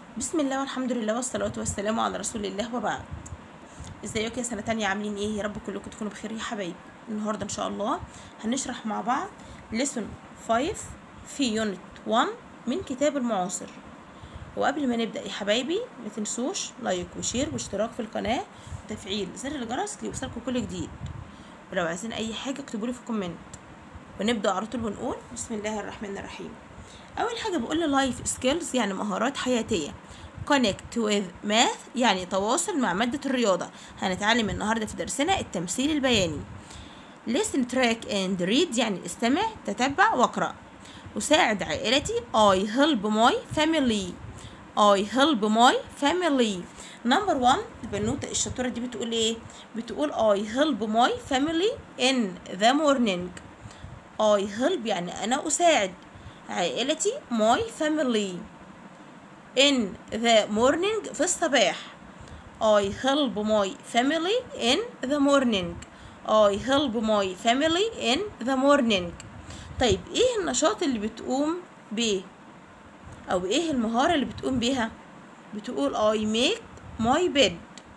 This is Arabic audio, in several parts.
بسم الله والحمد لله والصلاة والسلام على رسول الله وبعد. ازيكم يا سنة تانية، عاملين ايه؟ يا رب كلكم تكونوا بخير يا حبايبي. النهاردة ان شاء الله هنشرح مع بعض lesson 5 في يونت 1 من كتاب المعاصر. وقبل ما نبدأ يا حبايبي ما تنسوش لايك وشير واشتراك في القناة وتفعيل زر الجرس ليوصلكم كل جديد. ولو عايزين اي حاجة اكتبولي في الكومنت. ونبدأ على طول ونقول بسم الله الرحمن الرحيم. اول حاجة بقول لايف سكيلز يعني مهارات حياتية. connect with math يعني تواصل مع مادة الرياضة. هنتعلم النهاردة في درسنا التمثيل البياني. listen track and read يعني استمع تتبع واقرأ. أساعد عائلتي I help my family. I help my family. نمبر 1 البنوتة الشطورة دي بتقول ايه؟ بتقول I help my family in the morning. I help يعني أنا أساعد عائلتي my family in the morning في الصباح. I help my family in the morning. I help my family in the morning. طيب ايه النشاط اللي بتقوم بيه او ايه المهارة اللي بتقوم بيها؟ بتقول I make my bed.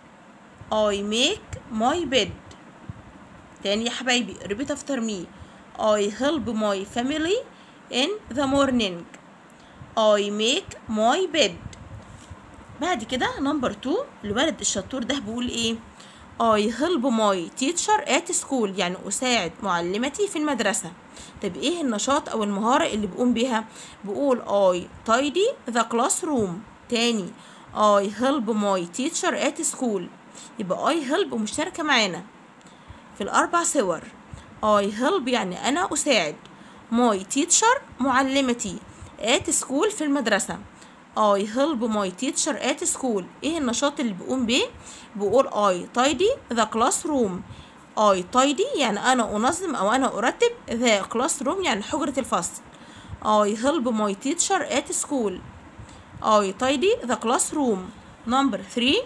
I make my bed. تاني يا حبايبي repeat after me. I help my family in the morning. I make my bed. بعد كده نمبر 2 الولد الشطور ده بيقول ايه؟ I help my teacher at school يعني أساعد معلمتي في المدرسة. طب ايه النشاط او المهارة اللي بقوم بيها؟ بقول I tidy the classroom. تاني I help my teacher at school. يبقى I help مشتركة معانا في الأربع صور. I help يعني أنا أساعد my teacher معلمتي at school في المدرسة. I help my teacher at school. ايه النشاط اللي بقوم بيه؟ بقول I tidy the classroom. I tidy يعني أنا أنظم أو أنا أرتب the classroom يعني حجرة الفصل. I help my teacher at school. I tidy the classroom. نمبر 3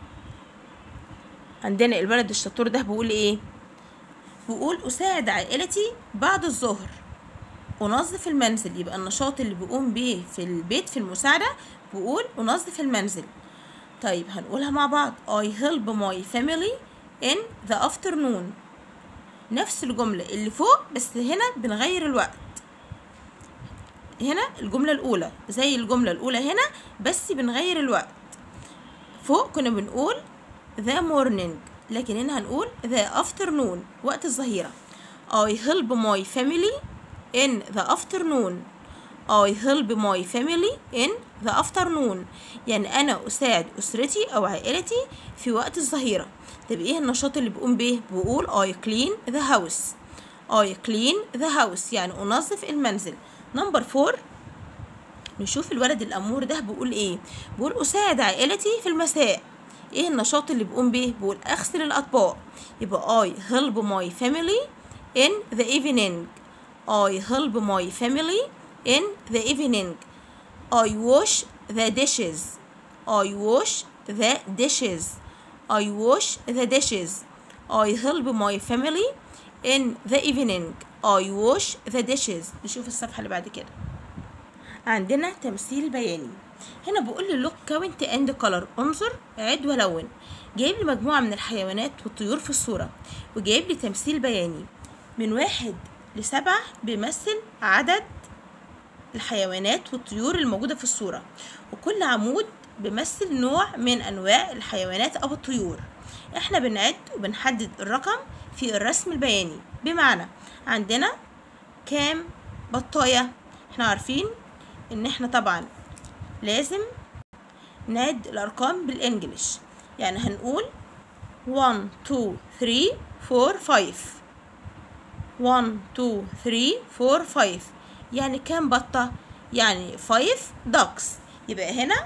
عندنا الولد الشطور ده بيقول ايه؟ بقول أساعد عائلتي بعد الظهر. أنظف المنزل. يبقى النشاط اللي بقوم بيه في البيت في المساعدة بقول أنظف المنزل. طيب هنقولها مع بعض. I help my family in the afternoon. نفس الجملة اللي فوق بس هنا بنغير الوقت. هنا الجملة الأولى زي الجملة الأولى هنا بس بنغير الوقت. فوق كنا بنقول the morning لكن هنا هنقول the afternoon وقت الظهيرة. I help my family in the afternoon. I help my family in the afternoon يعني أنا أساعد أسرتي أو عائلتي في وقت الظهيرة. طب إيه النشاط اللي بقوم بيه؟ بقول I clean the house. I clean the house يعني أنظف المنزل. نمبر 4 نشوف الولد الأمور ده بقول إيه؟ بقول أساعد عائلتي في المساء. إيه النشاط اللي بقوم بيه؟ بقول أغسل الأطباق. يبقى I help my family in the evening. I help my family in the evening. I wash the dishes. I wash the dishes. I wash the dishes. I help my family in the evening. I wash the dishes. نشوف الصفحة اللي بعد كده. عندنا تمثيل بياني. هنا بقول لي look count and color. انظر عد ولون. جايب لي مجموعة من الحيوانات والطيور في الصورة وجايب لي تمثيل بياني من 1 ل7 بيمثل عدد الحيوانات والطيور الموجودة في الصورة، وكل عمود بيمثل نوع من أنواع الحيوانات أو الطيور. احنا بنعد وبنحدد الرقم في الرسم البياني. بمعنى عندنا كام بطاية؟ احنا عارفين ان احنا طبعا لازم نعد الأرقام بالإنجليش. يعني هنقول 1 2 3 4 5. 1 2 3 4 5 يعني كام بطة؟ يعني 5 ducks. يبقى هنا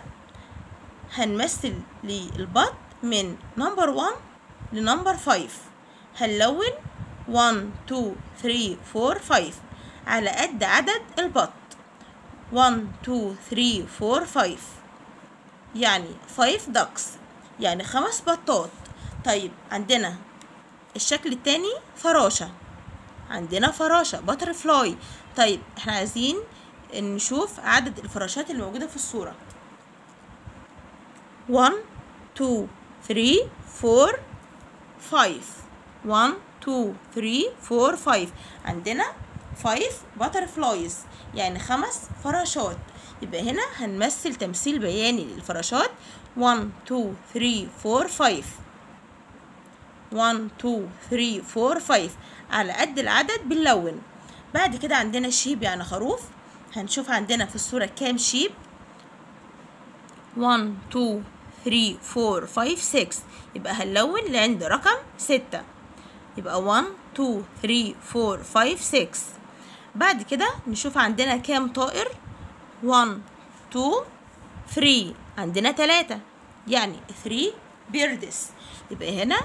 هنمثل للبط من نمبر 1 لنمبر 5. هنلون 1 2 3 4 5 على قد عدد البط. 1 2 3 4 5 يعني 5 ducks يعني 5 بطات. طيب عندنا الشكل التاني فراشة. عندنا فراشة butterfly. طيب احنا عايزين نشوف عدد الفراشات الموجودة في الصورة. 1 2 3 4 5 1 2 3 4 5 عندنا 5 butterflies يعني 5 فراشات. يبقى هنا هنمثل تمثيل بياني للفراشات 1 2 3 4 5 1 2 3 4 5 على قد العدد بنلون. بعد كده عندنا شيب يعني خروف. هنشوف عندنا في الصورة كام شيب 1 2 3 4 5 6 يبقى هنلون لعند رقم 6. يبقى 1 2 3 4 5 6. بعد كده نشوف عندنا كام طائر 1 2 3 عندنا 3 يعني 3 birds. يبقى هنا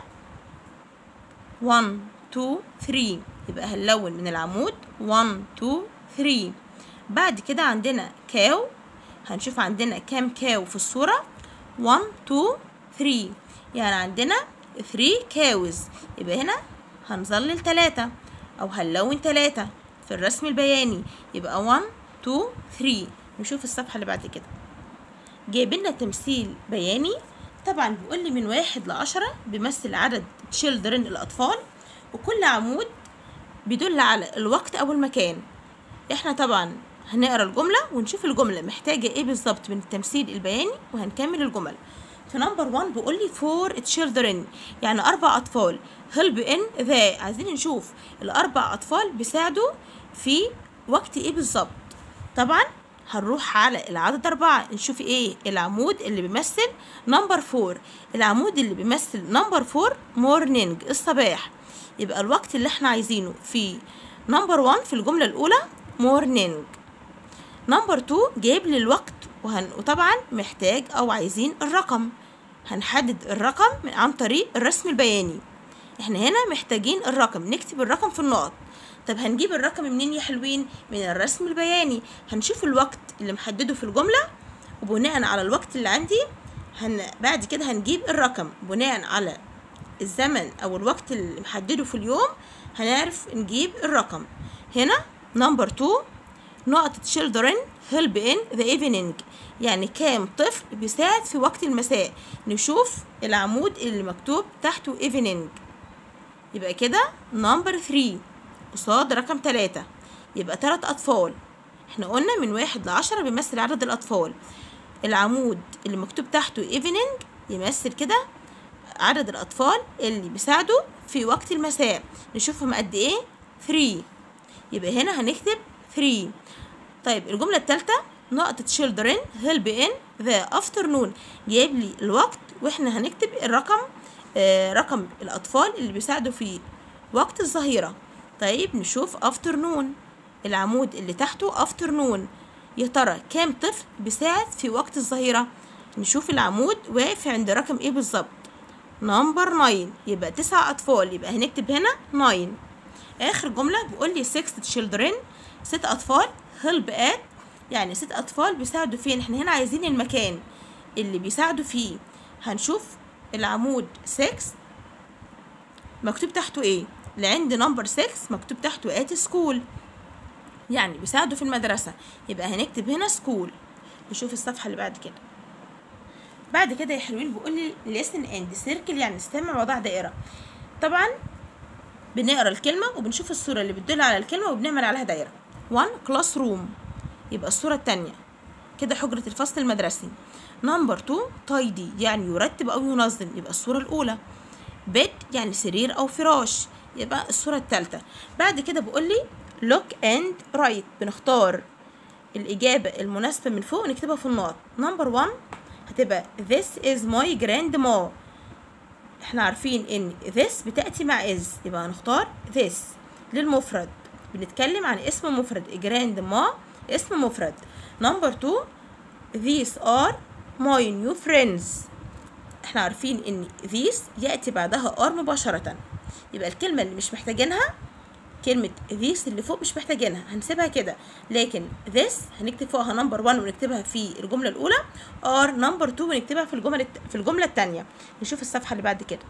1 2 3 يبقى هنلون من العمود 1 2 3. بعد كده عندنا كاو. هنشوف عندنا كام كاو في الصورة 1 2 3 يعني عندنا 3 كاوز. يبقى هنا هنظلل 3 أو هنلون 3 في الرسم البياني. يبقى 1 2 3. نشوف الصفحة اللي بعد كده جايبلنا تمثيل بياني. طبعا بيقول لي من 1 ل10 بيمثل عدد children الأطفال، وكل عمود بيدل على الوقت أو المكان. احنا طبعا هنقرا الجملة ونشوف الجملة محتاجة ايه بالظبط من التمثيل البياني وهنكمل الجمل. في نمبر 1 بيقول لي 4 children يعني 4 أطفال. help in the عايزين نشوف الأربع أطفال بيساعدوا في وقت ايه بالظبط. طبعا هنروح على العدد 4 نشوف ايه العمود اللي بيمثل نمبر 4. العمود اللي بيمثل نمبر 4 morning الصباح. يبقى الوقت اللي احنا عايزينه في نمبر 1 في الجملة الأولى morning. نمبر 2 جايب لي الوقت وطبعا محتاج أو عايزين الرقم. هنحدد الرقم عن طريق الرسم البياني. احنا هنا محتاجين الرقم، نكتب الرقم في النقط. طب هنجيب الرقم منين يا حلوين؟ من الرسم البياني. هنشوف الوقت اللي محدده في الجملة وبناء على الوقت اللي عندي بعد كده هنجيب الرقم بناء على الزمن أو الوقت اللي محدده في اليوم هنعرف نجيب الرقم. هنا نمبر 2 نقطة children help in the evening يعني كام طفل بيساعد في وقت المساء. نشوف العمود اللي مكتوب تحته evening. يبقى كده نمبر 3 قصاد رقم 3 يبقى 3 أطفال. احنا قلنا من 1 ل10 بيمثل عدد الأطفال. العمود اللي مكتوب تحته evening يمثل كده عدد الأطفال اللي بيساعدوا في وقت المساء. نشوفهم قد ايه 3. يبقى هنا هنكتب 3. طيب الجملة الثالثة نقطة children help in the afternoon جايب لي الوقت واحنا هنكتب الرقم رقم الأطفال اللي بيساعدوا في وقت الظهيرة. طيب نشوف afternoon العمود اللي تحته afternoon يا ترى كام طفل بيساعد في وقت الظهيرة؟ نشوف العمود واقف عند رقم ايه بالظبط نمبر 9 يبقى 9 أطفال. يبقى هنكتب هنا 9. آخر جملة بيقول لي 6 children 6 أطفال help at يعني 6 أطفال بيساعدوا فين؟ احنا هنا عايزين المكان اللي بيساعدوا فيه. هنشوف العمود 6 مكتوب تحته ايه؟ لعند نمبر 6 مكتوب تحته at school يعني بيساعدوا في المدرسة. يبقى هنكتب هنا school. نشوف الصفحة اللي بعد كده. بعد كده يا حلوين بيقول لي listen and circle يعني استمع وضع دائرة. طبعا بنقرا الكلمة وبنشوف الصورة اللي بتدل على الكلمة وبنعمل عليها دايرة. 1 classroom يبقى الصورة التانية كده حجرة الفصل المدرسي. نمبر 2 tidy يعني يرتب أو ينظم يبقى الصورة الأولى. bed يعني سرير أو فراش يبقى الصورة التالتة. بعد كده بيقول لي look and write بنختار الإجابة المناسبة من فوق ونكتبها في النقط. نمبر 1 هتبقى this is my grandma. احنا عارفين ان this بتأتي مع is يبقى هنختار this. للمفرد بنتكلم عن اسم مفرد grandma اسم مفرد. نمبر 2 these are my new friends. احنا عارفين ان these يأتي بعدها are مباشرة يبقى الكلمة اللي مش محتاجينها كلمة these اللي فوق مش محتاجينها هنسيبها كده. لكن this هنكتب فوقها نمبر 1 ونكتبها في الجملة الأولى are نمبر 2 ونكتبها في الجملة الثانية. نشوف الصفحة اللي بعد كده.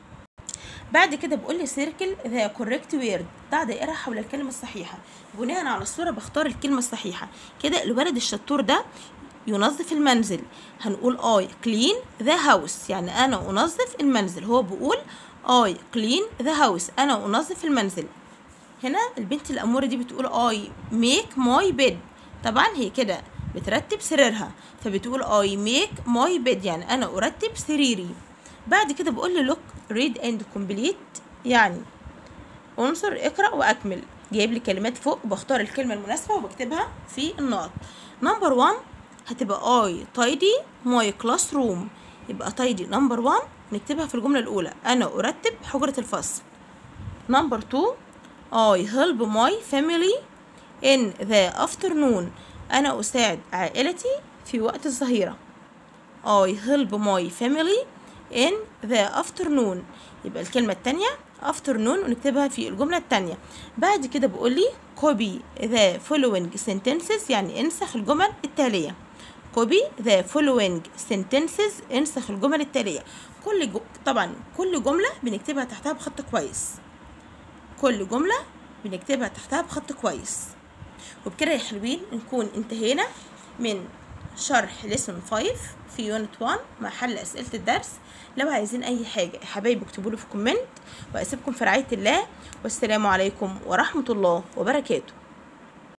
بعد كده بقول لي circle the correct word ضع دائرة حول الكلمة الصحيحة. بناء على الصورة بختار الكلمة الصحيحة. كده الولد الشطور ده ينظف المنزل. هنقول I clean the house، يعني أنا أنظف المنزل. هو بيقول I clean the house، أنا أنظف المنزل. هنا البنت الأمورة دي بتقول I make my bed، طبعا هي كده بترتب سريرها، فبتقول I make my bed يعني أنا أرتب سريري. بعد كده بقول لي look read and complete، يعني انظر اقرأ وأكمل. جايب لي كلمات فوق وبختار الكلمة المناسبة وبكتبها في النقط. نمبر 1 هتبقى I tidy my classroom، يبقى tidy نمبر 1 نكتبها في الجملة الأولى، أنا أرتب حجرة الفصل. نمبر 2 I help my family in the afternoon، أنا أساعد عائلتي في وقت الظهيرة. I help my family in the afternoon، يبقى الكلمة التانية afternoon ونكتبها في الجملة التانية. بعد كده بقول لي copy the following sentences، يعني انسخ الجمل التالية. copy the following sentences، انسخ الجمل التالية. طبعا كل جملة بنكتبها تحتها بخط كويس، كل جملة بنكتبها تحتها بخط كويس. وبكده يا حلوين نكون انتهينا من شرح ليسون 5 في يونت 1 مع حل أسئلة الدرس. لو عايزين أي حاجة يا حبايبي اكتبوا لي في كومنت، وأسيبكم في رعاية الله، والسلام عليكم ورحمة الله وبركاته.